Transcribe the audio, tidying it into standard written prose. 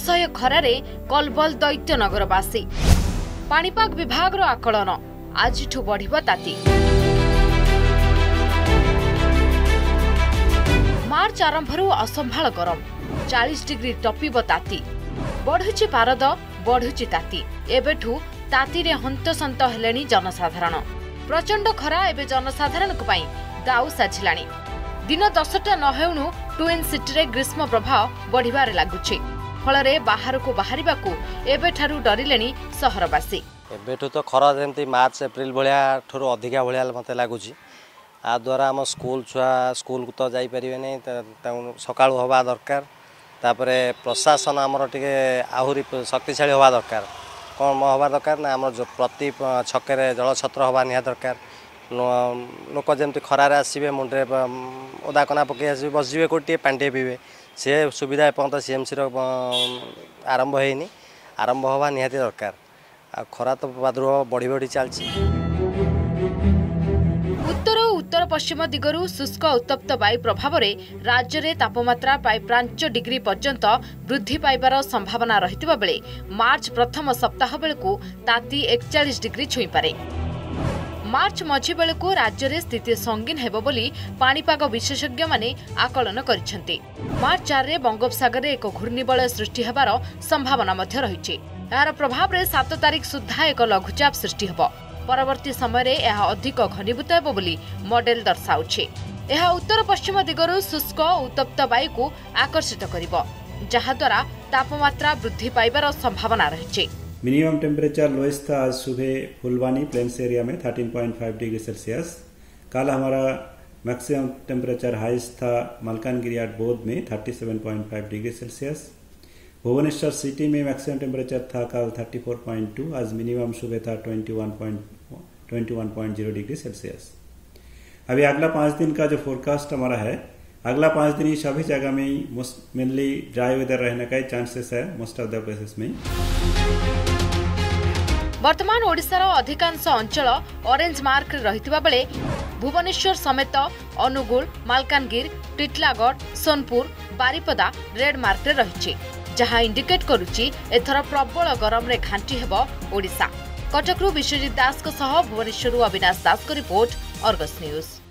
असह्य खरारे कलबल दैत्यनगरवासी। पाणीपाग विभाग आकलन आज बढ़िब ताती। मार्च आरंभरू असंभाल गरम 40 डिग्री टपिब ताती। बढ़ुची पारद बढ़ुची ताती। एबेठू ताती रे हंतसंत हेलेनी जनसाधारण। प्रचंड खरा एबे जनसाधारण को पई दाउ साझिलाणी। दिन 10टा न हेउनु ट्विन सिटी रे ग्रीष्म प्रभाव बढ़िबारे लागुछि। फलरे बाहर को बाहरिबाकू एबेठारू डरिलेनी सहरवासी। एबेठू तो खरा जेमती मार्च एप्रिल भलिया ठुरु अधिका भलिया मते लागुछि। आ द्वारा हम स्कूल छुआ स्कूल को तो जाई परिबे नै, सकाळु हवा दरकार। तापरे प्रशासन हमर टिके आहुरी शक्तिशाली हवा दरकार। कौन हवा दरकार ना आम प्रति छके जल छत्र हवा निहा दरकार। लोक जमी खरारे आसवे मुंडे ओदा कना पकई आसवे बसजे कौटे पांडे पीबे से सुविधा एपर्त सीएमसी आरंभ होनी। आरंभ हवा निहाती दरकार। आ खरा तो प्रादुर्भाव बढ़ी बढ़ी चलती। उत्तर और उत्तर पश्चिम दिगरू शुष्क उत्तप्त वायु प्रभाव में राज्य में तापमात्रा प्राय 5 डिग्री पर्यंत वृद्धि पाइबार संभावना रहितबा बेले मार्च प्रथम सप्ताह बेलू ताती 41 डिग्री छुई पारे। मार्च मझी बेलू राज्य में स्थिति संगीन हेबो बोली पाणीपाग विशेषज्ञ माने आकलन करिसेंती। मार्च 4 रे बंगोपसागर एक घूर्णिबलय सृष्टि हेबार संभावना मध्य रहिछि। यार प्रभाव रे 7 तारिख सुद्धा एक लघुचाप सृष्टि हेबो। परवर्ती समय रे यह अधिक घनीभूत हेबो बोली मॉडल दर्शाउछि। यह उत्तर पश्चिम दिगरू शुष्क उत्तप्त वायु को आकर्षित करिबो, जहा द्वारा तापमात्रा वृद्धि पाइबार संभावना रहिछि। मिनिमम टेम्परेचर लोएस्ट था आज सुबह फुलवानी प्लेन्स एरिया में 13.5 डिग्री सेल्सियस। कल हमारा मैक्सिमम टेम्परेचर हाईएस्ट था मलकानगिरी एट बोध में 37.5 डिग्री सेल्सियस। भुवनेश्वर सिटी में मैक्सिमम टेम्परेचर था कल 34.2। आज मिनिमम सुबह था 21.0 डिग्री सेल्सियस। अभी अगला 5 दिन का जो फोरकास्ट हमारा है, अगला 5 दिन ही सभी जगह में मेनली ड्राई वेदर रहने का चांसेस है मोस्ट ऑफ द प्लेसेस में। वर्तमान ओडिशार अधिकांश अंचल ऑरेंज मार्क रहितबा बेले भुवनेश्वर समेत अनुगुल, मालकानगिर, टिटलागढ़, सोनपुर, बारिपदा रेड मार्क रे रहिछि, जहां इंडिकेट करुछि एथर प्रबल गरम रे घांटी हेबो ओडिशा। कटकरू विश्वजीत दास को सह भुवनेश्वरु अविनाश दास को रिपोर्ट, अर्गस न्यूज।